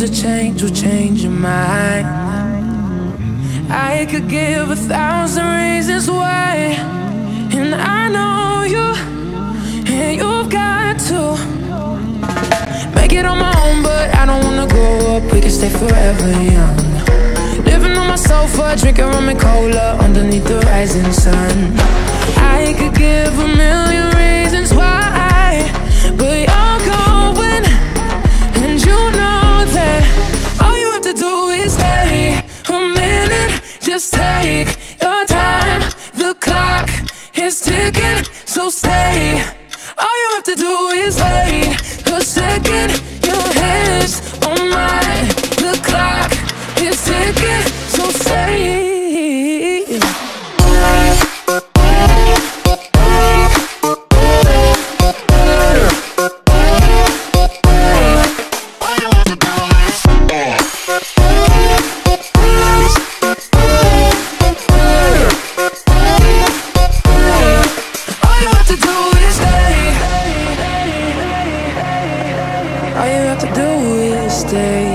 to change will change your mind. I could give 1,000 reasons why, and I know you, and you've got to make it on my own, but I don't wanna grow up. We can stay forever young, living on my sofa, drinking rum and cola underneath the rising sun. I could give 1,000,000 reasons why, but you're going, and you know that all you have to do is stay a minute. Just take your time, the clock is ticking, so stay. All you have to do is wait a second. Your hands on mine, the clock is ticking, so stay. All you have to do is stay.